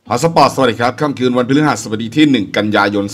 ฮอตสปอร์ตสวัสดีครับค่ำคืนวันพฤหัสบดีที่1กันยายน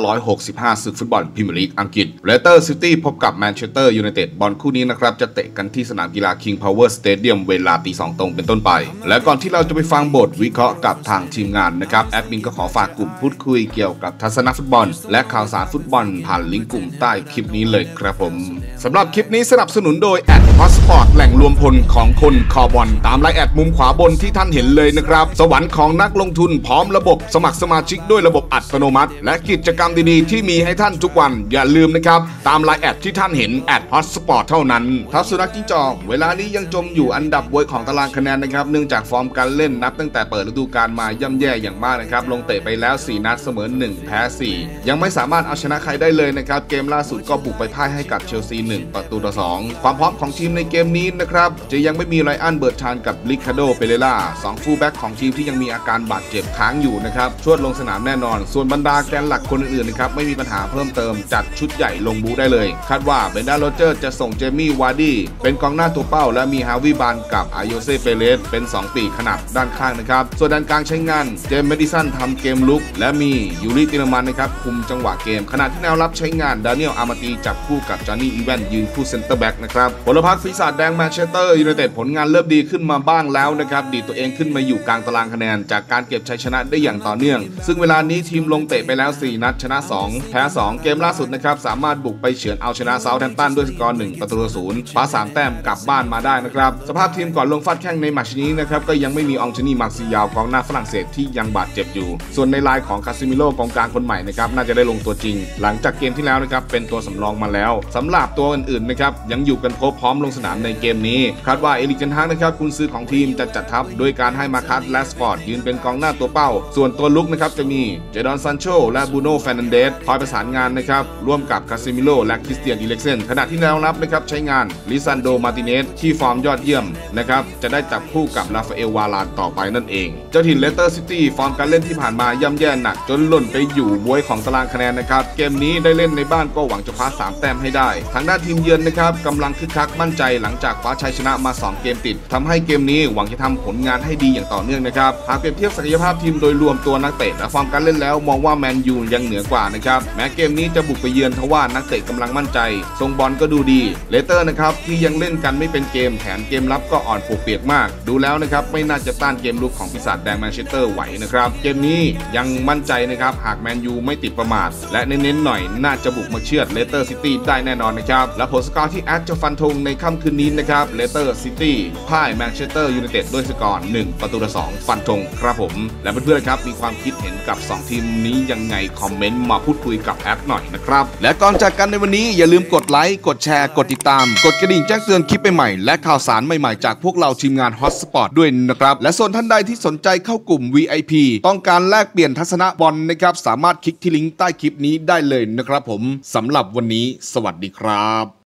2565ศึกฟุตบอลพรีเมียร์ลีกอังกฤษเลสเตอร์ซิตี้พบกับแมนเชสเตอร์ยูไนเต็ดบอลคู่นี้นะครับจะเตะกันที่สนามกีฬา King Power Stadium เวลาตี 2 ตรงเป็นต้นไปและก่อนที่เราจะไปฟังบทวิเคราะห์กับทางทีมงานนะครับแอดมินก็ขอฝากกลุ่มพูดคุยเกี่ยวกับทัศนฟุตบอลและข่าวสารฟุตบอลผ่านลิงก์กลุ่มใต้คลิปนี้เลยครับผมสำหรับคลิปนี้สนับสนุนโดยฮอตสปอร์ตแหล่งรวมพลของคนคอบอลตามไลน์แอดมุมขวาบนที่ท่านเห็นเลยนะครับสวรรค์ของนักลงทุนพร้อมระบบสมัครสมาชิกด้วยระบบอัตโนมัติและกิจกรรมดีๆที่มีให้ท่านทุกวันอย่าลืมนะครับตามไลน์แอดที่ท่านเห็นฮอตสปอร์ตเท่านั้นทัพสุนัขจิ้งจอกเวลานี้ยังจมอยู่อันดับบวยของตารางคะแนนนะครับเนื่องจากฟอร์มการเล่นนับตั้งแต่เปิดฤดูกาลมาย่ำแย่อย่างมากนะครับลงเตะไปแล้ว4นัดเสมอ1แพ้4ยังไม่สามารถเอาชนะใครได้เลยนะครับเกมล่าสุดก็บุกไปพ่ายให้กับเชลซี1ประตูต่อ2ความพร้อมของทีมในเกมนี้นะครับจะยังไม่มีไรอันเบิร์ตชานกับลิคาโดเปเรล่า2ฟูลแบ็กของทีมที่ยังมีอาการบาดเจ็บค้างอยู่นะครับชวดลงสนามแน่นอนส่วนบรรดาแกนหลักคนอื่นๆนะครับไม่มีปัญหาเพิ่มเติมจัดชุดใหญ่ลงบูได้เลยคาดว่าเบนดาโรเจอร์จะส่งเจมี่วาร์ดี้เป็นกองหน้าตัวเป้าและมีฮาวิบานกับอายโยเซเปเรสเป็น2ปีกขนาดด้านข้างนะครับส่วนด้านกลางใช้งานเจมส์เมดิสันทำเกมลุกและมียูริตินมันนะครับคุมจังหวะเกมขณะที่แนวรับใช้งานดานิเอลอาร์มาตีจับคู่กับจอห์นนี่อีแวนยืนคู่เซนเตอร์แบ็กนะครับพลพรรคปีศาจแดงแมนเชสเตอร์ยูไนเต็ดผลงานเริ่มดีขึ้นมาบ้างแล้วนะครับดีตัวเองขึ้นมาอยู่กลางตารางคะแนนจากการเก็บชัยชนะได้อย่างต่อเนื่องซึ่งเวลานี้ทีมลงเตะไปแล้ว4นัดชนะ2แพ้2เกมล่าสุดนะครับสามารถบุกไปเฉือนเอาชนะเซาท์แฮมป์ตันด้วยสกอร์1ประตูต่อ0คว้า3แต้มกลับบ้านมาได้นะครับสภาพทีมก่อนลงฟาดแข้งในแมตช์นี้นะครับก็ยังไม่มีองชนีมาร์ซิยาวกองหน้าฝรั่งเศสที่ยังบาดเจ็บอยู่ส่วนในไลน์ของคาซิมิโร่กองกลางคนใหม่นะครับน่าจะได้ลงตัวจริงหลังจากเกมที่แล้วนะครับเป็นตัวสำรองมาแล้วสำหรับตัวอื่นๆนะครับยังอยู่กันครบพร้อมลงสนามในเกมนี้คาดว่าเอริกเทนฮากนะครับกุนซือของทีมจะจัดทัพโดยการให้มาคัสแลสฟอร์ดยืนเป็นกองหน้าตัวเป้าส่วนตัวลุกนะครับจะมีเจดอนซันโชและบูโน่เฟร์นันเดสคอยประสานงานนะครับร่วมกับคาซิมิโร่และคริสเตียนอิเล็กเซนขณะที่แนวรับนะครับใช้งานลิซันโดมาร์ติเนสที่ฟอร์มยอดเยี่ยมนะครับจะได้จับคู่กับราฟาเอลวาลานต่อไปนั่นเองเจ้าถิ่นเลสเตอร์ซิตี้ฟอร์มการเล่นที่ผ่านมาย่ำแย่หนักจนหล่นไปอยู่บวยของตารางคะแนนนะครับเกมนี้ได้เล่นในบ้านก็หวังจะคว้า3แต้มให้ได้ทางด้านทีมเยือนนะครับกำลังคึกคักมั่นใจหลังจากคว้าชัยชนะมา2เกมติดทำให้เกมนี้หวังจะทำผลงานให้ดีอย่างต่อเนื่องนะครับหากเปรียบเทียบศักยภาพทีมโดยรวมตัวนักเตะและฟอร์มการเล่นแล้วมองว่าแมนยูยังเหนือกว่านะครับแม้เกมนี้จะบุกไปเยือนทว่านักเตะกำลังมั่นใจทรงบอลก็ดูดีเลสเตอร์นะครับที่ยังเล่นกันไม่เป็นเกมแถมเกมรับก็อ่อนปวกเปียกมากดูแล้วนะครับไม่น่าจะต้านเกมลุกของปีศาจแดงแมนเชสเตอร์ไหวนะครับเกมนี้ยังมั่นใจนะครับหากแมนยูไม่ติดประมาทและเน้นๆหน่อยน่าจะบุกมาเชือดเลสเตอร์ซิตี้ได้แน่นอนนะครับและผลสกอร์ที่แอดจะฟันธงในค่ำคืนนี้นะครับเลสเตอร์ซิตี้พ่ายแมนเชสเตอร์ยูไนเต็ดด้วยสกอร์1ประตูต่อ2ฟันธงครับผมและเพื่อนๆครับมีความคิดเห็นกับ2ทีมนี้ยังไงคอมเมนต์มาพูดคุยกับแอดหน่อยนะครับและก่อนจากกันในวันนี้อย่าลืมกดไลค์กดแชร์กดติดตามกดกระดิ่งแจ้งเตือนคลิปใหม่ๆและข่าวสารใหม่ๆจากพวกเราทีมงานฮอตสปอร์ตด้วยนะครับและส่วนท่านใดที่สนใจเข้ากลุ่ม VIP ต้องการแลกเปลี่ยนทัศนะบอลนะครับสามารถคลิกที่ลิงก์ใต้คลิปนี้ได้เลยนะครับผมสำหรับวันนี้สวัสดีครับ